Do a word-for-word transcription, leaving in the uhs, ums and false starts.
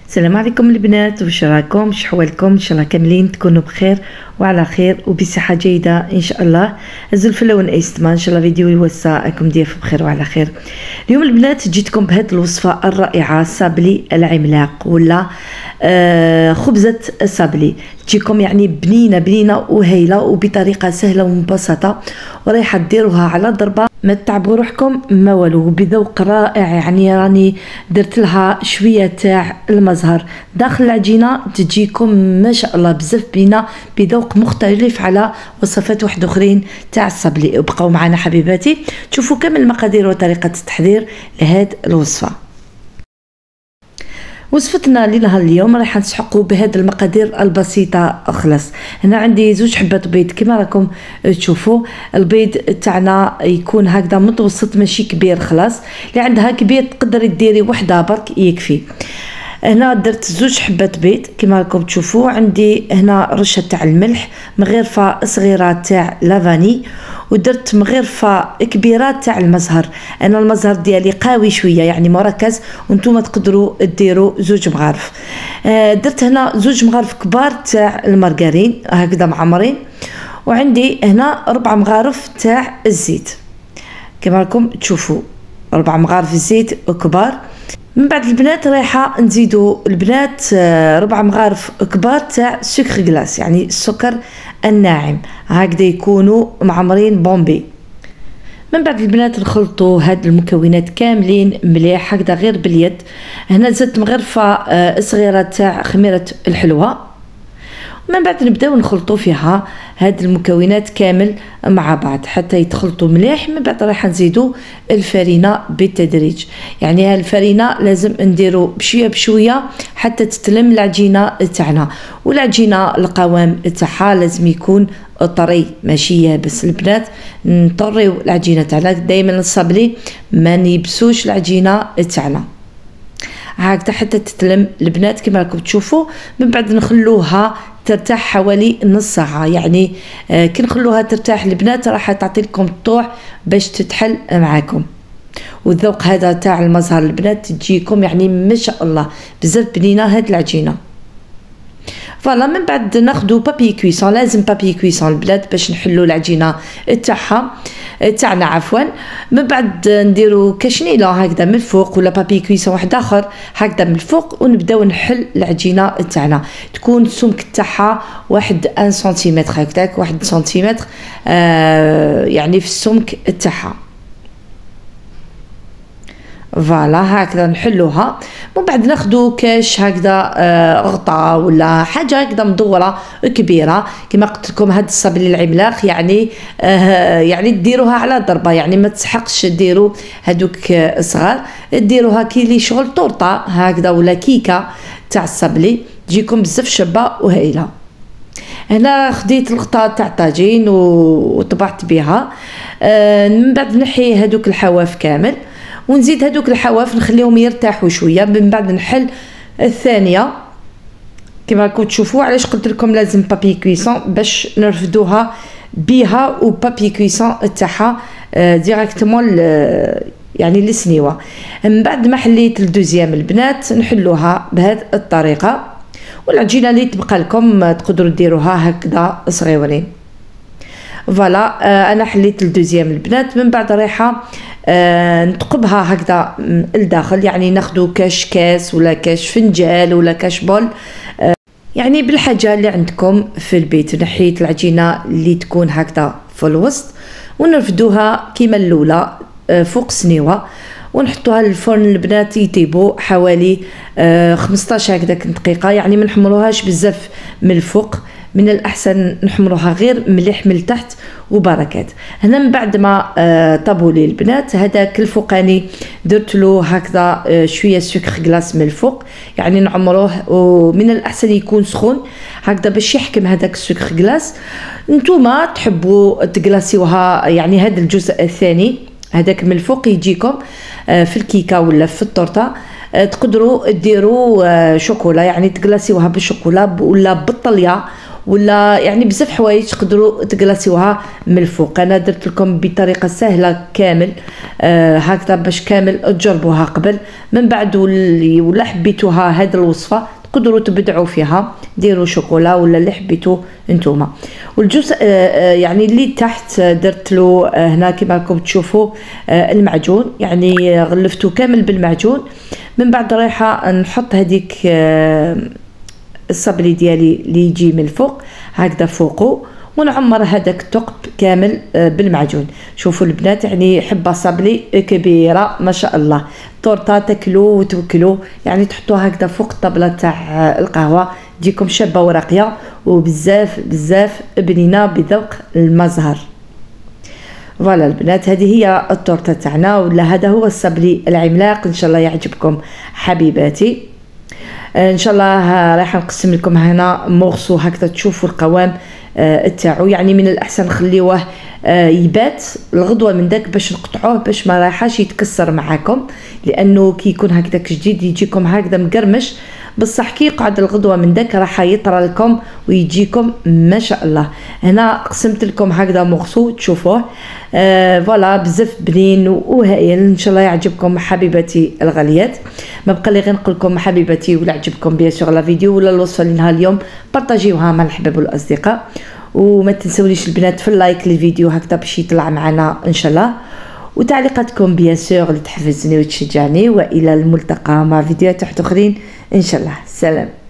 السلام عليكم البنات، وش راكم؟ شحوالكم؟ ان شاء الله كاملين تكونوا بخير وعلى خير وبصحه جيده ان شاء الله. هزوا الفلون ايستما ان شاء الله فيديو يوسعكم ضياف بخير وعلى خير. اليوم البنات جيتكم بهذه الوصفه الرائعه، صابلي العملاق ولا آه خبزه الصابلي. تجيكم يعني بنينه بنينه وهيله وبطريقه سهله ومبسطه، ورايحه ديروها على ضربه ما تعبوا روحكم ما والو، بذوق رائع. يعني راني درت لها شويه تاع المزهر داخل العجينه، تجيكم ما شاء الله بزاف بينا بذوق مختلف على وصفات واحد اخرين تاع الصابلي. وبقاو معنا حبيباتي تشوفوا كامل المقادير وطريقه التحضير لهاد الوصفه. وصفتنا لنهار اليوم راح نسحقوا بهذه المقادير البسيطه خلاص. هنا عندي زوج حبات بيض كما راكم تشوفوا. البيض تاعنا يكون هكذا متوسط ماشي كبير خلاص. اللي عندها كبير تقدري ديري وحده برك يكفي. هنا درت زوج حبات بيض كما راكم تشوفوا. عندي هنا رشه تاع الملح، مغرفه صغيره تاع لافاني، ودرت مغرفه كبيره تاع المزهر. انا المزهر ديالي قوي شويه يعني مركز، وانتم تقدروا ديروا زوج مغارف. آه درت هنا زوج مغارف كبار تاع المارغرين هكذا معمرين، وعندي هنا ربع مغارف تاع الزيت كما راكم تشوفوا، ربع مغارف الزيت كبار. من بعد البنات رايحه نزيدوا البنات ربع مغارف كبار تاع سكر غلاس، يعني السكر الناعم هكذا يكونوا معمرين بومبي. من بعد البنات نخلطوا هاد المكونات كاملين مليح هكذا غير باليد. هنا زدت مغرفه صغيره تاع خميره الحلوى. من بعد نبداو نخلطوا فيها هاد المكونات كامل مع بعض حتى يتخلطوا مليح. من بعد راح نزيدوا الفرينه بالتدريج، يعني هاد الفرينه لازم نديروا بشويه بشويه حتى تتلم العجينه تاعنا. والعجينه القوام تاعها لازم يكون طري ماشي يابس. البنات نطريو العجينه تاعنا دائما الصابلي ما نيبسوش العجينه تاعنا هكذا حتى تتلم البنات كما راكم تشوفوا. من بعد نخلوها ترتاح حوالي نص ساعه، يعني آه كي نخلوها ترتاح البنات راح تعطي لكم الطوع باش تتحل معاكم. والذوق هذا تاع المزهر البنات تجيكم يعني ما شاء الله بزاف بنينه هاد العجينه. فوالا من بعد ناخذ بابي كويسون، لازم بابي كويسون البنات باش نحلوا العجينه تاعها تاعنا عفوا. من بعد نديروا كشنيله هكذا من الفوق ولا بابي كويسون واحد اخر هكذا من الفوق، ونبداو نحل العجينه تاعنا. تكون السمك تاعها واحد واحد سنتيمتر هكذاك، واحد سنتيمتر آه يعني في السمك تاعها. فوالا هكذا نحلوها. ومن بعد ناخذوا كاش هكذا آه غطاء ولا حاجه هكذا مدوره كبيره كما قلت لكم. هاد الصابلي العملاق يعني آه يعني ديروها على ضربه، يعني ما تسحقش ديروا هذوك صغار، ديروها كي لي شغل طورطه هكذا ولا كيكه تاع الصابلي تجيكم بزاف شابه وهايله. هنا خديت الغطاء تاع الطاجين وطبعت بها. آه من بعد نحي هذوك الحواف كامل ونزيد هذوك الحواف نخليهم يرتاحوا شويه. من بعد نحل الثانيه كما راكم تشوفوا. علاش قلت لكم لازم بابي كويسون باش نرفدوها بها، وبابي كويسون تاعها ديريكتومون يعني للسنيوه. من بعد ما حليت الدوزيام البنات نحلوها بهذه الطريقه، والعجينه اللي تبقى لكم تقدروا ديروها هكذا صغيورين. فوالا آه انا حليت الدوزيام البنات. من بعد رايحه آه نتقبها هكذا لداخل، يعني ناخذوا كاش كاس ولا كاش فنجال ولا كاش بول آه يعني بالحاجه اللي عندكم في البيت. نحيت العجينه اللي تكون هكذا في الوسط ونرفدوها كيما الاولى آه فوق سنيوه، ونحطوها للفرن البنات يطيبوا حوالي آه خمسطاش هكذاك دقيقه. يعني ما نحمروهاش بزاف من الفوق، من الاحسن نحمروها غير مليح من التحت وبركات. هنا من بعد ما آه طابوا لي البنات هذاك الفوقاني درت له هكذا آه شويه سكر غلاس من الفوق، يعني نعمروه ومن الاحسن يكون سخون هكذا باش يحكم هذاك السكر غلاس. نتوما تحبوا تقلاسيوها يعني هذا الجزء الثاني هذاك من الفوق يجيكم آه في الكيكه ولا في التورته آه تقدروا ديروا آه شوكولا، يعني تقلاسيوها بالشوكولا ولا بالطليه ولا يعني بزاف حوايج تقدروا تجلسوها من الفوق. انا درت لكم بطريقه سهله كامل آه هكذا باش كامل تجربوها قبل. من بعد واللي ولا حبيتوها هذه الوصفه تقدروا تبدعوا فيها، ديروا شوكولا ولا اللي حبيتوا نتوما. والجزء آه يعني اللي تحت درت له آه هنا كما راكم تشوفوا آه المعجون، يعني غلفته كامل بالمعجون. من بعد رايحه نحط هذيك آه الصبلي ديالي اللي يجي من الفوق هكذا فوقه، ونعمر هذاك الثقب كامل بالمعجون. شوفوا البنات يعني حبه صبلي كبيره ما شاء الله، طورطه تاكلوا وتوكلوا، يعني تحطوها هكذا فوق الطبله تاع القهوه تجيكم شابه وراقيه وبزاف بزاف بنينه بذوق المزهر. فوالا البنات هذه هي الطورطه تاعنا، ولا هذا هو الصبلي العملاق. ان شاء الله يعجبكم حبيباتي. ان شاء الله راح نقسم لكم هنا مورسو هكذا تشوفوا القوام تاعو. يعني من الاحسن نخليوه يبات الغدوه من داك باش نقطعوه باش ما رايحاش يتكسر معاكم، لانه كي يكون هكذاك جديد يجيكم هكذا مقرمش، بصح كي يقعد الغدوه من داك راح يطرى لكم ويجيكم ما شاء الله. هنا قسمت لكم هكذا مورسو تشوفوه آه فوالا بزاف بنين وهايل. ان شاء الله يعجبكم حبيباتي الغاليات. ما بقى لي غير نقول لكم حبيباتي ولا عجبكم بيان سور لا فيديو ولا الوصفه اللي نهار اليوم بارطاجيوها مع الحباب والاصدقاء، وما تنسوليش البنات في اللايك للفيديو هكذا باش يطلع معنا ان شاء الله، وتعليقاتكم بيان سور اللي تحفزني وتشجعني. والى الملتقى مع فيديوهات اخرين ان شاء الله. سلام.